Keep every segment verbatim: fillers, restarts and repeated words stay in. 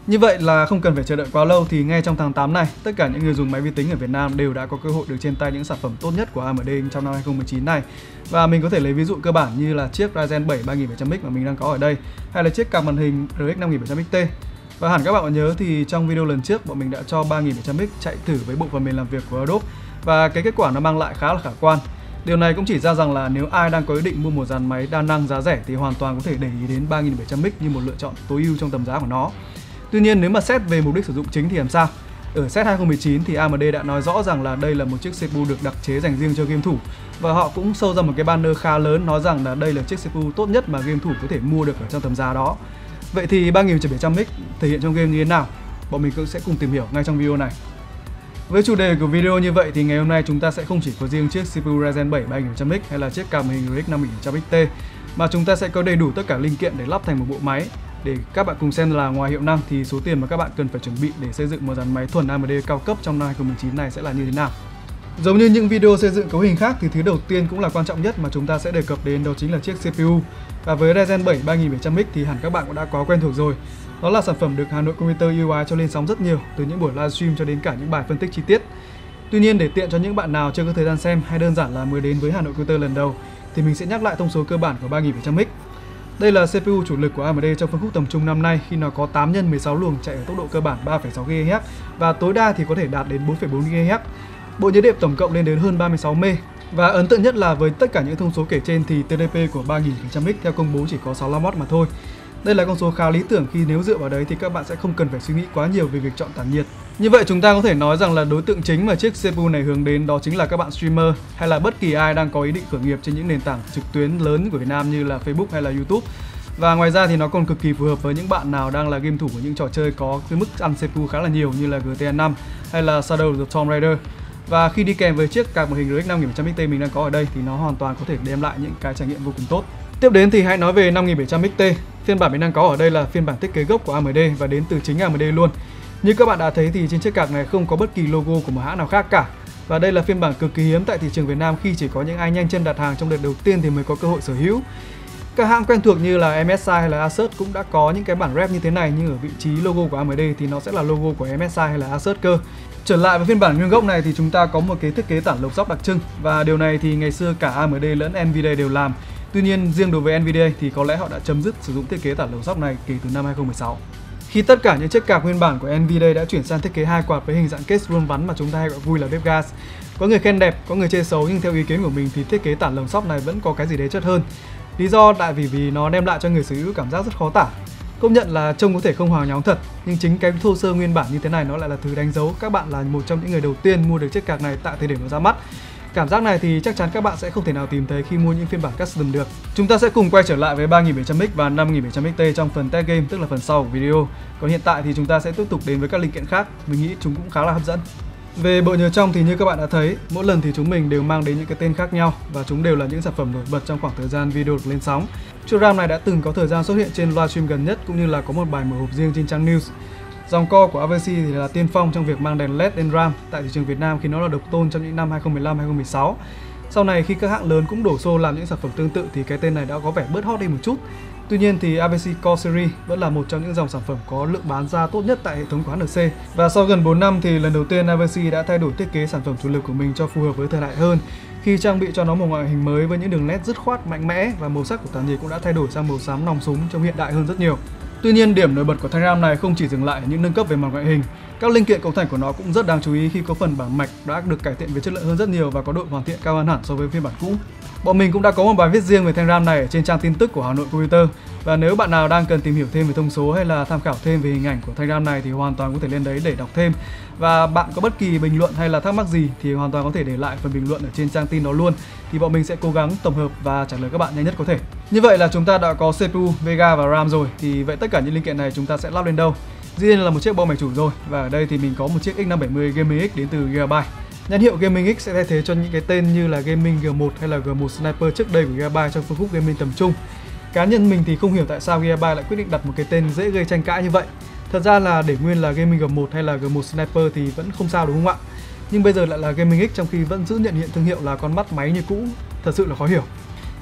Như vậy là không cần phải chờ đợi quá lâu thì ngay trong tháng tám này, tất cả những người dùng máy vi tính ở Việt Nam đều đã có cơ hội được trên tay những sản phẩm tốt nhất của a em đê trong năm hai không một chín này. Và mình có thể lấy ví dụ cơ bản như là chiếc Ryzen bảy ba nghìn bảy trăm X mà mình đang có ở đây, hay là chiếc card màn hình rờ ích năm nghìn bảy trăm X T. Và hẳn các bạn còn nhớ thì trong video lần trước bọn mình đã cho ba nghìn bảy trăm X chạy thử với bộ phần mềm làm việc của Adobe và cái kết quả nó mang lại khá là khả quan. Điều này cũng chỉ ra rằng là nếu ai đang có ý định mua một dàn máy đa năng giá rẻ thì hoàn toàn có thể để ý đến ba nghìn bảy trăm X như một lựa chọn tối ưu trong tầm giá của nó. Tuy nhiên nếu mà xét về mục đích sử dụng chính thì làm sao? Ở set hai không một chín thì a em đê đã nói rõ rằng là đây là một chiếc xê pê u được đặc chế dành riêng cho game thủ, và họ cũng show ra một cái banner khá lớn nói rằng là đây là chiếc xê pê u tốt nhất mà game thủ có thể mua được ở trong tầm giá đó. Vậy thì ba nghìn bảy trăm X thể hiện trong game như thế nào? Bọn mình cũng sẽ cùng tìm hiểu ngay trong video này. Với chủ đề của video như vậy thì ngày hôm nay chúng ta sẽ không chỉ có riêng chiếc xê pê u Ryzen bảy ba nghìn bảy trăm X hay là chiếc card màn hình rờ ích năm nghìn bảy trăm X T, mà chúng ta sẽ có đầy đủ tất cả linh kiện để lắp thành một bộ máy, để các bạn cùng xem là ngoài hiệu năng thì số tiền mà các bạn cần phải chuẩn bị để xây dựng một dàn máy thuần a em đê cao cấp trong năm hai không một chín này sẽ là như thế nào. Giống như những video xây dựng cấu hình khác thì thứ đầu tiên cũng là quan trọng nhất mà chúng ta sẽ đề cập đến đó chính là chiếc xê pê u. Và với Ryzen bảy ba nghìn bảy trăm X thì hẳn các bạn cũng đã có quen thuộc rồi. Đó là sản phẩm được Hà Nội Computer u i cho lên sóng rất nhiều, từ những buổi livestream cho đến cả những bài phân tích chi tiết. Tuy nhiên để tiện cho những bạn nào chưa có thời gian xem hay đơn giản là mới đến với Hà Nội Computer lần đầu thì mình sẽ nhắc lại thông số cơ bản của ba nghìn bảy trăm X. Đây là xê pê u chủ lực của a em đê trong phân khúc tầm trung năm nay khi nó có tám nhân mười sáu luồng chạy ở tốc độ cơ bản ba phẩy sáu gi ga héc và tối đa thì có thể đạt đến bốn phẩy bốn gi ga héc. Bộ nhớ đệm tổng cộng lên đến hơn ba mươi sáu mê. Và ấn tượng nhất là với tất cả những thông số kể trên thì tê đê pê của ba nghìn bảy trăm X theo công bố chỉ có sáu mươi lăm oát mà thôi. Đây là con số khá lý tưởng khi nếu dựa vào đấy thì các bạn sẽ không cần phải suy nghĩ quá nhiều về việc chọn tản nhiệt. Như vậy chúng ta có thể nói rằng là đối tượng chính mà chiếc xê pê u này hướng đến đó chính là các bạn streamer hay là bất kỳ ai đang có ý định khởi nghiệp trên những nền tảng trực tuyến lớn của Việt Nam như là Facebook hay là YouTube. Và ngoài ra thì nó còn cực kỳ phù hợp với những bạn nào đang là game thủ của những trò chơi có cái mức ăn xê pê u khá là nhiều như là giê tê a năm hay là Shadow of the Tomb Raider. Và khi đi kèm với chiếc card màn hình rờ ích năm nghìn bảy trăm X T mình đang có ở đây thì nó hoàn toàn có thể đem lại những cái trải nghiệm vô cùng tốt. Tiếp đến thì hãy nói về năm nghìn bảy trăm X T. Phiên bản mình đang có ở đây là phiên bản thiết kế gốc của a em đê và đến từ chính a em đê luôn. Như các bạn đã thấy thì trên chiếc card này không có bất kỳ logo của một hãng nào khác cả. Và đây là phiên bản cực kỳ hiếm tại thị trường Việt Nam khi chỉ có những ai nhanh chân đặt hàng trong đợt đầu tiên thì mới có cơ hội sở hữu. Các hãng quen thuộc như là em ét i hay là Asus cũng đã có những cái bản rep như thế này, nhưng ở vị trí logo của a em đê thì nó sẽ là logo của em ét i hay là Asus cơ. Trở lại với phiên bản nguyên gốc này thì chúng ta có một cái thiết kế tản lồng sóc đặc trưng, và điều này thì ngày xưa cả a em đê lẫn Nvidia đều làm. Tuy nhiên riêng đối với Nvidia thì có lẽ họ đã chấm dứt sử dụng thiết kế tản lồng sóc này kể từ năm hai không một sáu. Khi tất cả những chiếc card nguyên bản của Nvidia đã chuyển sang thiết kế hai quạt với hình dạng case vuông vắn mà chúng ta hay gọi vui là bếp gas. Có người khen đẹp, có người chê xấu, nhưng theo ý kiến của mình thì thiết kế tản lồng sóc này vẫn có cái gì đấy chất hơn. Lý do tại vì vì nó đem lại cho người sở hữu cảm giác rất khó tả. Công nhận là trông có thể không hào nhoáng thật, nhưng chính cái thô sơ nguyên bản như thế này nó lại là thứ đánh dấu các bạn là một trong những người đầu tiên mua được chiếc card này tại thời điểm nó ra mắt. Cảm giác này thì chắc chắn các bạn sẽ không thể nào tìm thấy khi mua những phiên bản custom được. Chúng ta sẽ cùng quay trở lại với ba nghìn bảy trăm X và năm nghìn bảy trăm X T trong phần test game, tức là phần sau của video. Còn hiện tại thì chúng ta sẽ tiếp tục đến với các linh kiện khác, mình nghĩ chúng cũng khá là hấp dẫn. Về bộ nhớ trong thì như các bạn đã thấy, mỗi lần thì chúng mình đều mang đến những cái tên khác nhau và chúng đều là những sản phẩm nổi bật trong khoảng thời gian video được lên sóng. Chiếc RAM này đã từng có thời gian xuất hiện trên livestream gần nhất cũng như là có một bài mở hộp riêng trên trang news. Dòng core của a vê xê thì là tiên phong trong việc mang đèn led lên RAM tại thị trường Việt Nam khi nó là độc tôn trong những năm hai không một lăm hai không một sáu. Sau này khi các hãng lớn cũng đổ xô làm những sản phẩm tương tự thì cái tên này đã có vẻ bớt hot đi một chút. Tuy nhiên thì a vê xê Core Series vẫn là một trong những dòng sản phẩm có lượng bán ra tốt nhất tại hệ thống của hát en xê. Và sau gần bốn năm thì lần đầu tiên a vê xê đã thay đổi thiết kế sản phẩm chủ lực của mình cho phù hợp với thời đại hơn, khi trang bị cho nó một ngoại hình mới với những đường led dứt khoát mạnh mẽ, và màu sắc của tản nhiệt cũng đã thay đổi sang màu xám nòng súng trông hiện đại hơn rất nhiều. Tuy nhiên điểm nổi bật của thanh RAM này không chỉ dừng lại ở những nâng cấp về mặt ngoại hình, các linh kiện cấu thành của nó cũng rất đáng chú ý khi có phần bảng mạch đã được cải thiện về chất lượng hơn rất nhiều và có độ hoàn thiện cao hơn hẳn so với phiên bản cũ. Bọn mình cũng đã có một bài viết riêng về thanh RAM này ở trên trang tin tức của Hà Nội Computer, và nếu bạn nào đang cần tìm hiểu thêm về thông số hay là tham khảo thêm về hình ảnh của thanh RAM này thì hoàn toàn có thể lên đấy để đọc thêm. Và bạn có bất kỳ bình luận hay là thắc mắc gì thì hoàn toàn có thể để lại phần bình luận ở trên trang tin đó luôn, thì bọn mình sẽ cố gắng tổng hợp và trả lời các bạn nhanh nhất có thể. Như vậy là chúng ta đã có xê pê u, Vega và RAM rồi, thì vậy tất cả những linh kiện này chúng ta sẽ lắp lên đâu? Dĩ nhiên là một chiếc bo mạch chủ rồi, và ở đây thì mình có một chiếc X năm bảy mươi Gaming X đến từ Gigabyte. Nhãn hiệu Gaming X sẽ thay thế cho những cái tên như là Gaming G một hay là G một Sniper trước đây của Gigabyte trong phân khúc gaming tầm trung. Cá nhân mình thì không hiểu tại sao Gigabyte lại quyết định đặt một cái tên dễ gây tranh cãi như vậy. Thật ra là để nguyên là Gaming G một hay là G một Sniper thì vẫn không sao đúng không ạ? Nhưng bây giờ lại là Gaming X trong khi vẫn giữ nhận hiện thương hiệu là con mắt máy như cũ, thật sự là khó hiểu.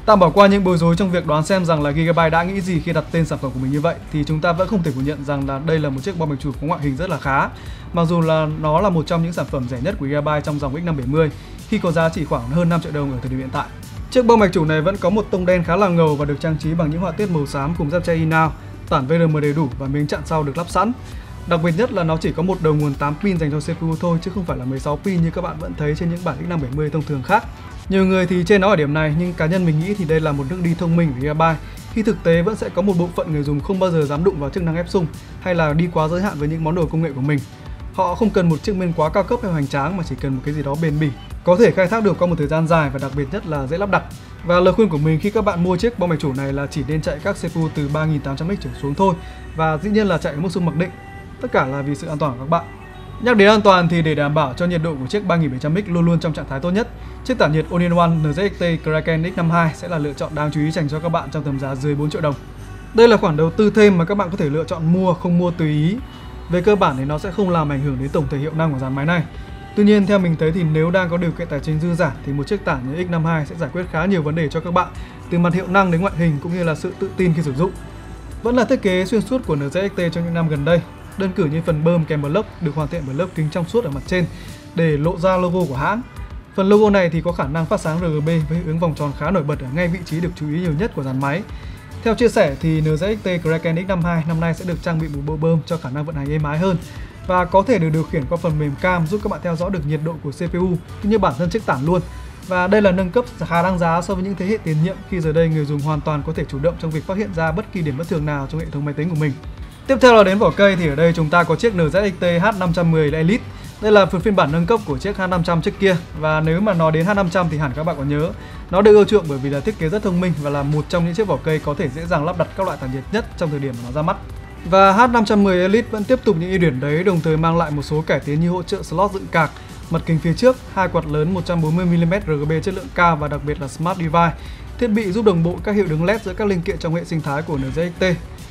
Tạm bỏ qua những bối rối trong việc đoán xem rằng là Gigabyte đã nghĩ gì khi đặt tên sản phẩm của mình như vậy, thì chúng ta vẫn không thể phủ nhận rằng là đây là một chiếc bom mạch chủ có ngoại hình rất là khá. Mặc dù là nó là một trong những sản phẩm rẻ nhất của Gigabyte trong dòng X năm bảy mươi khi có giá chỉ khoảng hơn năm triệu đồng ở thời điểm hiện tại. Chiếc bom mạch chủ này vẫn có một tông đen khá là ngầu và được trang trí bằng những họa tiết màu xám cùng giáp che inout, tản vê rờ em đầy đủ và miếng chặn sau được lắp sẵn. Đặc biệt nhất là nó chỉ có một đầu nguồn tám pin dành cho xê pê u thôi chứ không phải là mười sáu pin như các bạn vẫn thấy trên những bản X năm bảy mươi thông thường khác. Nhiều người thì chê nó ở điểm này, nhưng cá nhân mình nghĩ thì đây là một nước đi thông minh của Gigabyte, khi thực tế vẫn sẽ có một bộ phận người dùng không bao giờ dám đụng vào chức năng ép xung hay là đi quá giới hạn với những món đồ công nghệ của mình. Họ không cần một chiếc main quá cao cấp hay hoành tráng mà chỉ cần một cái gì đó bền bỉ, có thể khai thác được qua một thời gian dài và đặc biệt nhất là dễ lắp đặt. Và lời khuyên của mình khi các bạn mua chiếc bom mạch chủ này là chỉ nên chạy các xê pê u từ ba nghìn tám trăm X trở xuống thôi, và dĩ nhiên là chạy ở mức xung mặc định. Tất cả là vì sự an toàn của các bạn. Nhắc đến an toàn thì để đảm bảo cho nhiệt độ của chiếc ba nghìn bảy trăm X luôn luôn trong trạng thái tốt nhất, chiếc tản nhiệt All-in-One en zét ích tê Kraken X năm mươi hai sẽ là lựa chọn đáng chú ý dành cho các bạn trong tầm giá dưới bốn triệu đồng. Đây là khoản đầu tư thêm mà các bạn có thể lựa chọn mua, không mua tùy ý. Về cơ bản thì nó sẽ không làm ảnh hưởng đến tổng thể hiệu năng của dàn máy này. Tuy nhiên theo mình thấy thì nếu đang có điều kiện tài chính dư dả thì một chiếc tản như X năm mươi hai sẽ giải quyết khá nhiều vấn đề cho các bạn, từ mặt hiệu năng đến ngoại hình cũng như là sự tự tin khi sử dụng. Vẫn là thiết kế xuyên suốt của en zét ích tê trong những năm gần đây. Đơn cử như phần bơm kèm block được hoàn thiện bởi lớp kính trong suốt ở mặt trên để lộ ra logo của hãng. Phần logo này thì có khả năng phát sáng rờ giê bê với hiệu ứng vòng tròn khá nổi bật ở ngay vị trí được chú ý nhiều nhất của dàn máy. Theo chia sẻ thì en zét ích tê Kraken X năm mươi hai năm nay sẽ được trang bị một bộ bơm cho khả năng vận hành êm ái hơn và có thể được điều khiển qua phần mềm cam giúp các bạn theo dõi được nhiệt độ của xê pê u cũng như bản thân chiếc tản luôn. Và đây là nâng cấp khá đáng giá so với những thế hệ tiền nhiệm, khi giờ đây người dùng hoàn toàn có thể chủ động trong việc phát hiện ra bất kỳ điểm bất thường nào trong hệ thống máy tính của mình. Tiếp theo là đến vỏ cây thì ở đây chúng ta có chiếc en zét ích tê H năm trăm mười Elite. Đây là phiên bản nâng cấp của chiếc H năm trăm trước kia, và nếu mà nói đến H năm trăm thì hẳn các bạn còn nhớ. Nó được ưa chuộng bởi vì là thiết kế rất thông minh và là một trong những chiếc vỏ cây có thể dễ dàng lắp đặt các loại tản nhiệt nhất trong thời điểm mà nó ra mắt. Và H năm trăm mười Elite vẫn tiếp tục những ưu điểm đấy, đồng thời mang lại một số cải tiến như hỗ trợ slot dựng cạc, mặt kính phía trước, hai quạt lớn một trăm bốn mươi mi li mét rờ giê bê chất lượng cao và đặc biệt là Smart Device, thiết bị giúp đồng bộ các hiệu ứng led giữa các linh kiện trong hệ sinh thái của en zét ích tê.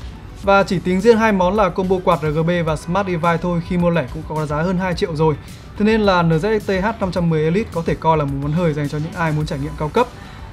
Và chỉ tính riêng hai món là combo quạt rờ giê bê và Smart Device thôi, khi mua lẻ cũng có giá hơn hai triệu rồi. Thế nên là en zét ích tê H năm trăm mười Elite có thể coi là một món hời dành cho những ai muốn trải nghiệm cao cấp.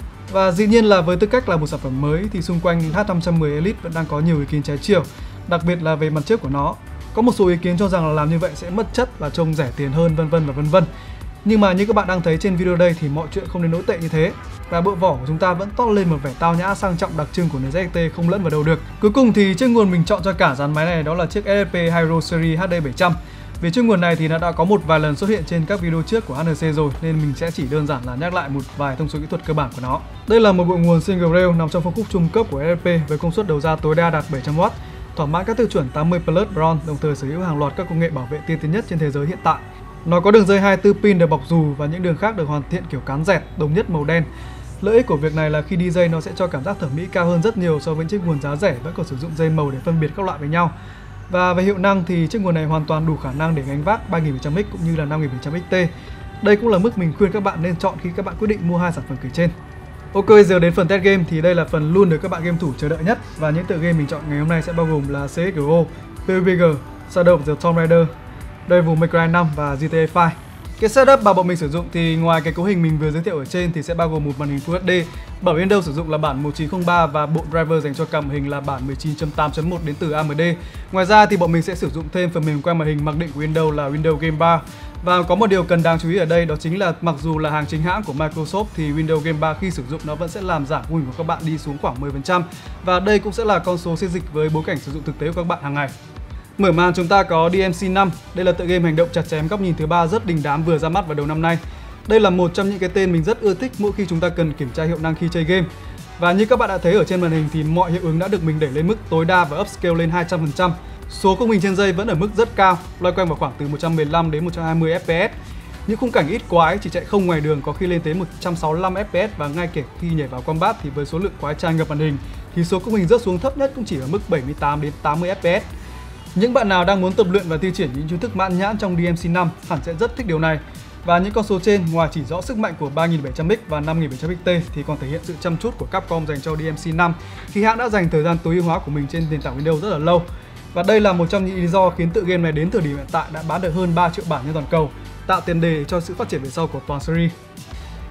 Và dĩ nhiên là với tư cách là một sản phẩm mới thì xung quanh H năm trăm mười Elite vẫn đang có nhiều ý kiến trái chiều, đặc biệt là về mặt trước của nó. Có một số ý kiến cho rằng là làm như vậy sẽ mất chất và trông rẻ tiền hơn, vân vân và vân vân. Nhưng mà như các bạn đang thấy trên video đây thì mọi chuyện không đến nỗi tệ như thế. Và bộ vỏ của chúng ta vẫn toát lên một vẻ tao nhã sang trọng đặc trưng của en zét ích tê không lẫn vào đâu được. Cuối cùng thì chiếc nguồn mình chọn cho cả dàn máy này đó là chiếc ét ét pê Hydro Series H D bảy trăm. Vì chiếc nguồn này thì nó đã có một vài lần xuất hiện trên các video trước của hát en xê rồi, nên mình sẽ chỉ đơn giản là nhắc lại một vài thông số kỹ thuật cơ bản của nó. Đây là một bộ nguồn single rail nằm trong phân khúc trung cấp của ét ét pê với công suất đầu ra tối đa đạt bảy trăm oát, thỏa mãn các tiêu chuẩn tám mươi plus Bronze, đồng thời sở hữu hàng loạt các công nghệ bảo vệ tiên tiến nhất trên thế giới hiện tại. Nó có đường dây hai mươi tư pin được bọc dù và những đường khác được hoàn thiện kiểu cán dẹt, đồng nhất màu đen. Lợi ích của việc này là khi đi dây nó sẽ cho cảm giác thẩm mỹ cao hơn rất nhiều so với chiếc nguồn giá rẻ vẫn còn sử dụng dây màu để phân biệt các loại với nhau. Và về hiệu năng thì chiếc nguồn này hoàn toàn đủ khả năng để gánh vác ba nghìn bảy trăm X cũng như là năm nghìn bảy trăm X T. Đây cũng là mức mình khuyên các bạn nên chọn khi các bạn quyết định mua hai sản phẩm kể trên. Ok, giờ đến phần test game thì đây là phần luôn được các bạn game thủ chờ đợi nhất, và những tựa game mình chọn ngày hôm nay sẽ bao gồm là xê ét giê o, pê u bê giê, Shadow of the Tomb Raider, Devil May Cry năm và giê tê a năm. Cái setup mà bọn mình sử dụng thì ngoài cái cấu hình mình vừa giới thiệu ở trên thì sẽ bao gồm một màn hình Full ết đê, bản Windows sử dụng là bản một chín không ba và bộ driver dành cho cảm hình là bản mười chín chấm tám chấm một đến từ a em đê. Ngoài ra thì bọn mình sẽ sử dụng thêm phần mềm quay màn hình mặc định của Windows là Windows Game Bar. Và có một điều cần đáng chú ý ở đây đó chính là mặc dù là hàng chính hãng của Microsoft thì Windows Game Bar khi sử dụng nó vẫn sẽ làm giảm khung hình của các bạn đi xuống khoảng mười phần trăm, và đây cũng sẽ là con số xê dịch với bối cảnh sử dụng thực tế của các bạn hàng ngày. Mở màn chúng ta có đê em xê năm, đây là tựa game hành động chặt chém góc nhìn thứ ba rất đình đám vừa ra mắt vào đầu năm nay. Đây là một trong những cái tên mình rất ưa thích mỗi khi chúng ta cần kiểm tra hiệu năng khi chơi game. Và như các bạn đã thấy ở trên màn hình thì mọi hiệu ứng đã được mình đẩy lên mức tối đa và upscale lên hai trăm phần trăm. Số khung hình trên giây vẫn ở mức rất cao, loay quanh vào khoảng từ một trăm mười lăm đến một trăm hai mươi ép pê ét. Những khung cảnh ít quái chỉ chạy không ngoài đường có khi lên tới một trăm sáu mươi lăm ép pê ét, và ngay kể khi nhảy vào combat thì với số lượng quái tràn ngập màn hình thì số khung hình rớt xuống thấp nhất cũng chỉ ở mức bảy mươi tám đến tám mươi ép pê ét. Những bạn nào đang muốn tập luyện và thi triển những chiêu thức mãn nhãn trong đê em xê năm hẳn sẽ rất thích điều này. Và những con số trên ngoài chỉ rõ sức mạnh của ba nghìn bảy trăm X và năm nghìn bảy trăm X T thì còn thể hiện sự chăm chút của Capcom dành cho đê em xê năm khi hãng đã dành thời gian tối ưu hóa của mình trên nền tảng Windows rất là lâu. Và đây là một trong những lý do khiến tựa game này đến thời điểm hiện tại đã bán được hơn ba triệu bản trên toàn cầu, tạo tiền đề cho sự phát triển về sau của toàn series.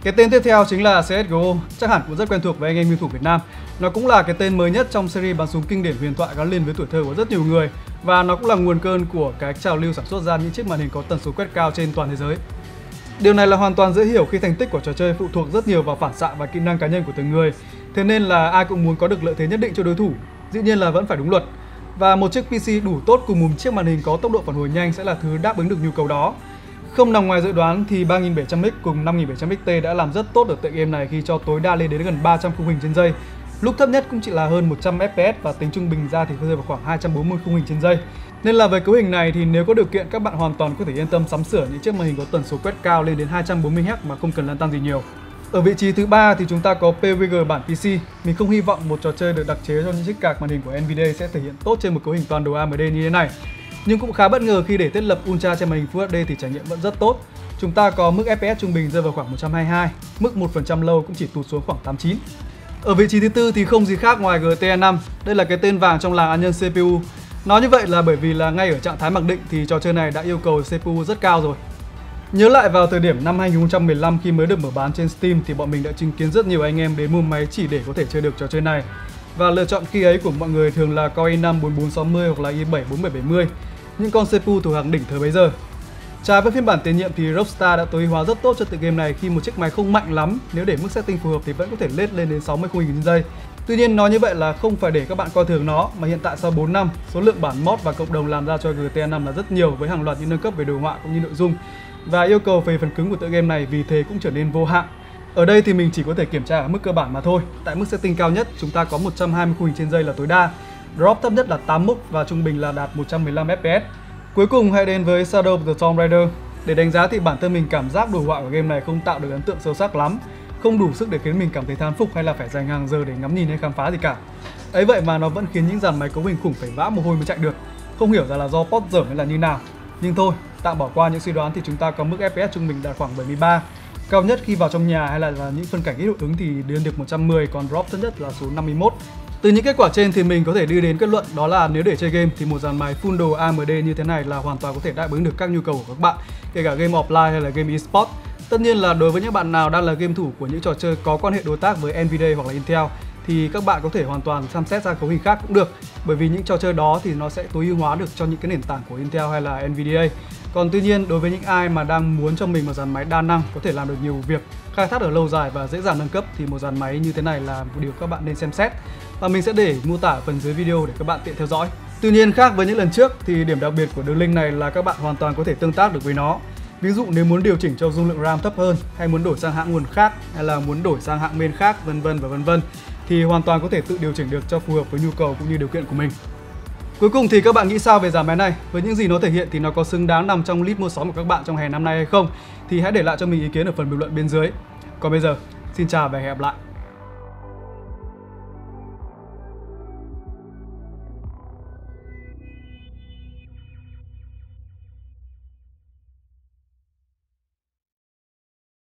Cái tên tiếp theo chính là xê ét giê ô, chắc hẳn cũng rất quen thuộc với anh em game thủ Việt Nam. Nó cũng là cái tên mới nhất trong series bắn súng kinh điển huyền thoại gắn liền với tuổi thơ của rất nhiều người, và nó cũng là nguồn cơn của cái trào lưu sản xuất ra những chiếc màn hình có tần số quét cao trên toàn thế giới. Điều này là hoàn toàn dễ hiểu khi thành tích của trò chơi phụ thuộc rất nhiều vào phản xạ và kỹ năng cá nhân của từng người. Thế nên là ai cũng muốn có được lợi thế nhất định cho đối thủ, dĩ nhiên là vẫn phải đúng luật. Và một chiếc pê xê đủ tốt cùng một chiếc màn hình có tốc độ phản hồi nhanh sẽ là thứ đáp ứng được nhu cầu đó. Không nằm ngoài dự đoán thì ba nghìn bảy trăm ích cùng năm nghìn bảy trăm ích tê đã làm rất tốt ở tựa game này khi cho tối đa lên đến gần ba trăm khung hình trên giây. Lúc thấp nhất cũng chỉ là hơn một trăm ép pê ét và tính trung bình ra thì rơi vào khoảng hai trăm bốn mươi khung hình trên giây. Nên là với cấu hình này thì nếu có điều kiện các bạn hoàn toàn có thể yên tâm sắm sửa những chiếc màn hình có tần số quét cao lên đến hai trăm bốn mươi héc mà không cần lăn tăn gì nhiều. Ở vị trí thứ ba thì chúng ta có pê vê giê bản pê xê. Mình không hy vọng một trò chơi được đặc chế cho những chiếc card màn hình của Nvidia sẽ thể hiện tốt trên một cấu hình toàn đồ a em đê như thế này. Nhưng cũng khá bất ngờ khi để thiết lập Ultra trên màn hình Full ết đê thì trải nghiệm vẫn rất tốt. Chúng ta có mức ép pê ét trung bình rơi vào khoảng một trăm hai mươi hai, mức một phần trăm low cũng chỉ tụt xuống khoảng tám mươi chín. Ở vị trí thứ tư thì không gì khác ngoài giê tê a năm, đây là cái tên vàng trong làng ăn nhân xê pê u. Nói như vậy là bởi vì là ngay ở trạng thái mặc định thì trò chơi này đã yêu cầu xê pê u rất cao rồi. Nhớ lại vào thời điểm năm hai nghìn không trăm mười lăm khi mới được mở bán trên Steam thì bọn mình đã chứng kiến rất nhiều anh em đến mua máy chỉ để có thể chơi được trò chơi này. Và lựa chọn khi ấy của mọi người thường là Core i năm bốn bốn sáu mươi hoặc là i bảy bốn bảy bảy mươi, những con xê pê u thuộc hàng đỉnh thời bấy giờ. Trái với phiên bản tiền nhiệm thì Rockstar đã tối ưu hóa rất tốt cho tựa game này khi một chiếc máy không mạnh lắm, nếu để mức setting phù hợp thì vẫn có thể lết lên đến sáu mươi khung hình trên giây. Tuy nhiên nói như vậy là không phải để các bạn coi thường nó, mà hiện tại sau bốn năm, số lượng bản mod và cộng đồng làm ra cho giê tê a năm là rất nhiều với hàng loạt những nâng cấp về đồ họa cũng như nội dung. Và yêu cầu về phần cứng của tựa game này vì thế cũng trở nên vô hạn. Ở đây thì mình chỉ có thể kiểm tra ở mức cơ bản mà thôi. Tại mức setting cao nhất chúng ta có một trăm hai mươi khung hình trên giây là tối đa, drop thấp nhất là tám mốc và trung bình là đạt một trăm mười lăm ép pê ét. Cuối cùng hãy đến với Shadow of the Tomb Raider. Để đánh giá thì bản thân mình cảm giác đồ họa của game này không tạo được ấn tượng sâu sắc lắm, không đủ sức để khiến mình cảm thấy thán phục hay là phải dành hàng giờ để ngắm nhìn hay khám phá gì cả. Ấy vậy mà nó vẫn khiến những dàn máy cấu hình khủng phải vã mồ hôi mới chạy được. Không hiểu ra là do port dởm hay là như nào. Nhưng thôi, tạm bỏ qua những suy đoán thì chúng ta có mức ép pê ét trung bình đạt khoảng bảy mươi ba. Cao nhất khi vào trong nhà hay là, là những phân cảnh ít hiệu ứng thì lên được một trăm mười, còn drop thấp nhất là số năm mươi mốt. Từ những kết quả trên thì mình có thể đưa đến kết luận đó là nếu để chơi game thì một dàn máy full đồ a em đê như thế này là hoàn toàn có thể đáp ứng được các nhu cầu của các bạn, kể cả game offline hay là game eSport. Tất nhiên là đối với những bạn nào đang là game thủ của những trò chơi có quan hệ đối tác với Nvidia hoặc là Intel thì các bạn có thể hoàn toàn xem xét ra cấu hình khác cũng được, bởi vì những trò chơi đó thì nó sẽ tối ưu hóa được cho những cái nền tảng của Intel hay là Nvidia. Còn tuy nhiên đối với những ai mà đang muốn cho mình một dàn máy đa năng có thể làm được nhiều việc, khai thác ở lâu dài và dễ dàng nâng cấp thì một dàn máy như thế này là một điều các bạn nên xem xét. Và mình sẽ để mô tả ở phần dưới video để các bạn tiện theo dõi. Tuy nhiên khác với những lần trước thì điểm đặc biệt của đường link này là các bạn hoàn toàn có thể tương tác được với nó. Ví dụ nếu muốn điều chỉnh cho dung lượng RAM thấp hơn, hay muốn đổi sang hãng nguồn khác, hay là muốn đổi sang hãng main khác, vân vân và vân vân thì hoàn toàn có thể tự điều chỉnh được cho phù hợp với nhu cầu cũng như điều kiện của mình. Cuối cùng thì các bạn nghĩ sao về dàn máy này? Với những gì nó thể hiện thì nó có xứng đáng nằm trong list mua sắm của các bạn trong hè năm nay hay không? Thì hãy để lại cho mình ý kiến ở phần bình luận bên dưới. Còn bây giờ, xin chào và hẹn gặp lại.